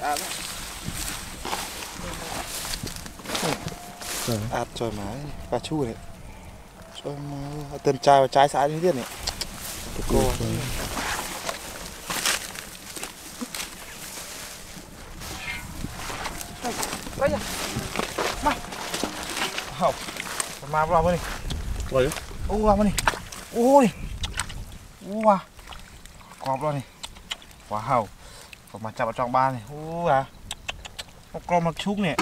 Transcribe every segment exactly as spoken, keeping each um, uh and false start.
ạt trời mái và chu này cho tên trai và trái xã như thế này cô đây đây mày học mà vào đây rồi ô vào đây ôi wow cọp rồi này wow còn mà chạm vào trong ba này ô à nó con mặt trúc này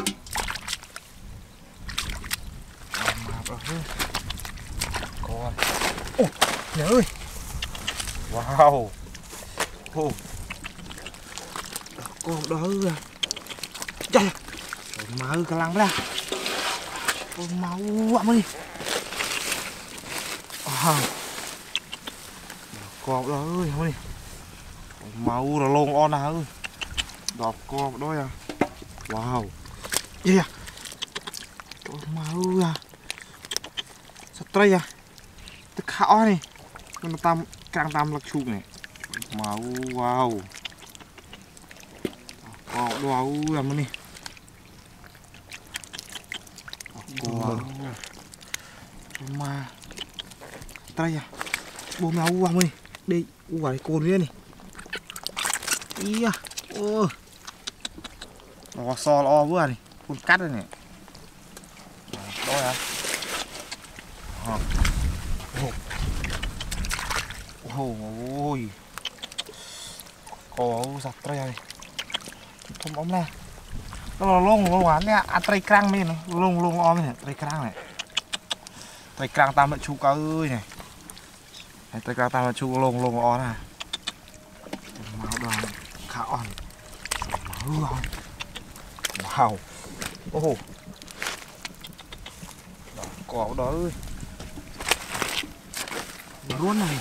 con ô nhớ ơi wow ô con đó à trời mà ơi cả lăng ra con máu quá đi wow con đó ơi không đi máu là lông on nào ơi đọt con đó à wow yeah con máu à sắt tray à tất khảo này nó tam càng tam lạc chụp này máu wow con đó làm đi wow mà tray à bố máu wow đi đi quả cồn lên này ý à ô nó so lo vừa này con cắt đây này đó à ôi có giặt tray này không ống này nó là lông lông quán nha ăn tray căng mình này lông lông om này tray căng này tray căng tam mệnh chú cá ơi này tray căng tam mệnh chú lông lông on này máu đoàn khá on máu wow ô cỏ đó ơi luôn này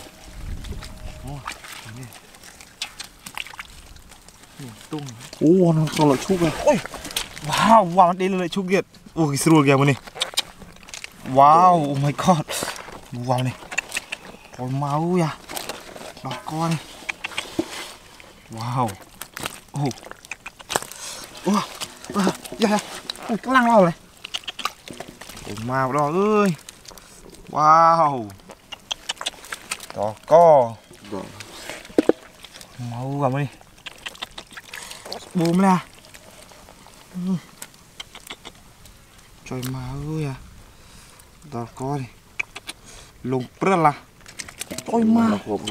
tung ô nó còn lại chúc này ôi wow wow đây là lại chúc kiệt ôi cái sườn kìa này wow oh my god wow này con máu à đó con này wow ô ô dạ dạ cái lăng nào này con máu đó ơi wow đó co máu vào đi bùm ra trời má ơi à đó co đi lùng rất là ôi má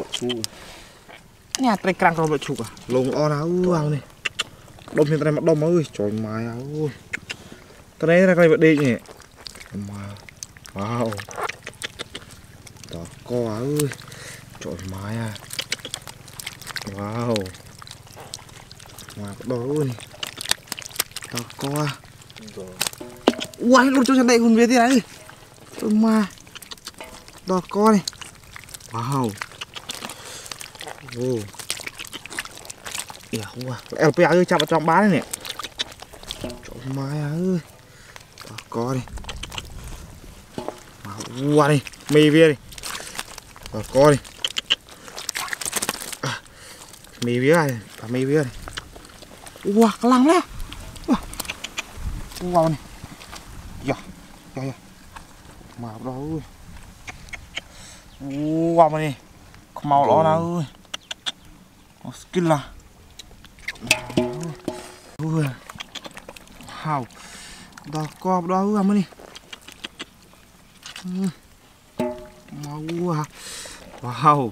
nhà trai căng rồi chụp à lùng o nào vào này đom hiện tại mặt đom ơi trời má ơi cái này là cái vật đi nhỉ mà wow đó co ơi trời má à wow mà đó ơi đó co uầy luôn cho chân đây hùn về thế này trời má đó co này wow ô yeah, wow lp ơi chạm vào trong bán này nè trời má ơi đó co này wow này mì về đi đó co đi mì vía này, cả mì vía này, wow, cái lăng đấy, wow này, dạ, dạ, dạ, mà đó ơi, wow này, màu đó nào ơi, skin là, ui, wow, đó co đó ơi mà đi, wow, wow.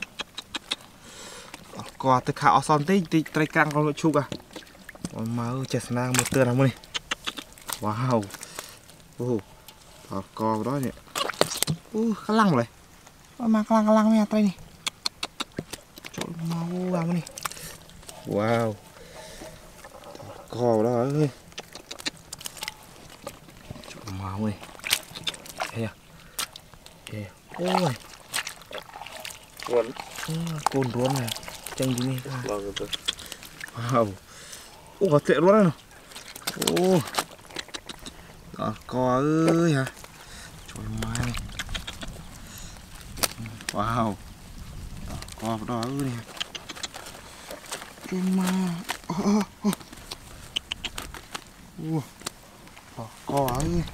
Có tất cả son tí tí trai căng con nội chụp à mà ơi chết nàng một tơ nào mới wow ô đó có đó nhỉ ô cái lăng rồi mà cái lăng cái lăng mẹ trai này trời mau vào này wow có đó ơi trời mau này thấy à ôi cuốn cuốn luôn này chân gì này wow ô có tệ luôn này ô đó co ơi hả trời má này wow đó co đó ơi này trời má có ấy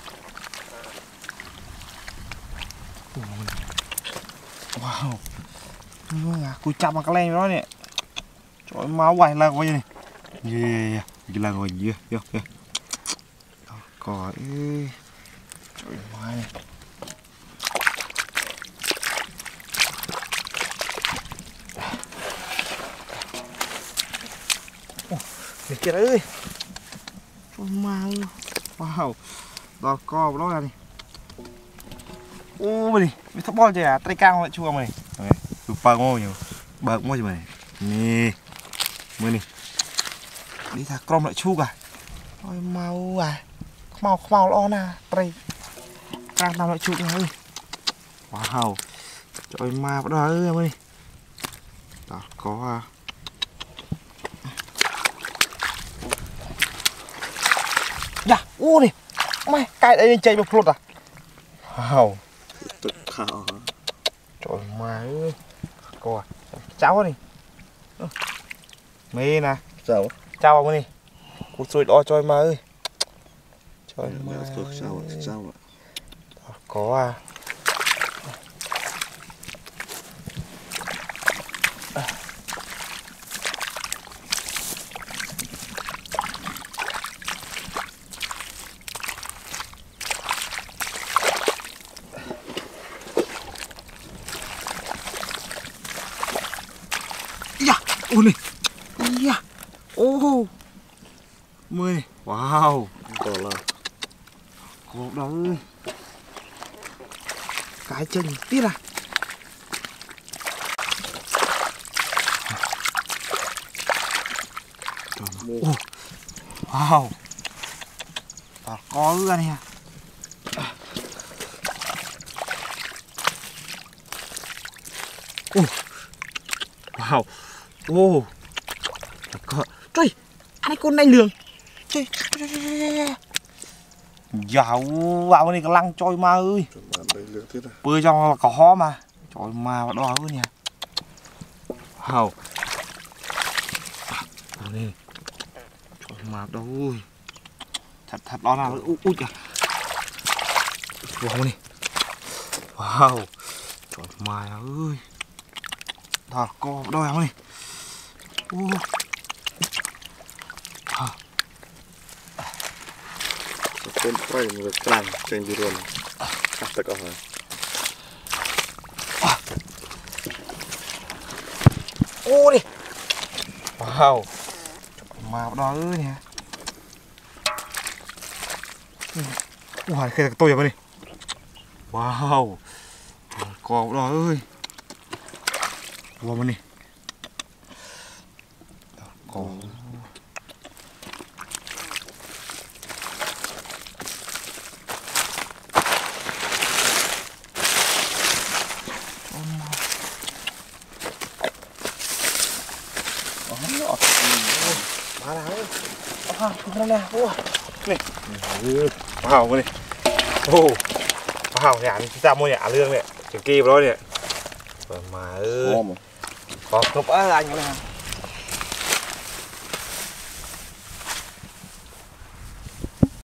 wow cùi chạm vào cái len đó nè trời máu quay là coi này yeah là rồi yeah yeah yeah có ấy trời mai này kia ơi trời mai wow đó co đó là đi ô mày mày thắp bom chơi à tay cao lại chua mày mày tụi bờ ngô nhiều bờ ngô gì mày nè mày nè đi thả crom lại chua à ôi mau à mau mau lo nè tay càng tao lại chua ơi wow trời ma bắt đầu ơi mày đó có à dạ ô này mày cái đây chạy một lột à wow tự khảo trời má ơi coi cháu đi mê nè cháu cháu ông đi cuộc rồi đó trời má ơi trời má cháu cháu có à ô này yeah. Ô mười wow đó là cột đó ơi cái chân tiếp à ô wow đó có ư anh nha ô wow ô trời anh ấy con này lường trời dạo vào này cái lăng trôi ma ơi bơi trong là có ho mà trời ma vào đó ơi nè hào này trời ma đâu ơi thật thật đó nào ui ui kìa wow này wow trời ma ơi đó co đâu em này ô เป็นไฟมันกลางเจนจีรวนขับตะกอนโอ้ดิว้าวมาดอเอ้ยเนี่ยว้าวเคยตัวอย่างนี้ว้าวกอบดอเอ้ยวัวมันนี่กอบมาแล้วอ้าวคุณนั่นแหละโอ้นี่ว้าวมาดิโอ้ว้าวเนี่ยนี่ที่จำโมเนี่ยเรื่องเนี่ยถึงกีบแล้วเนี่ยมาเออขอบคุณอะไรอย่างเงี้ย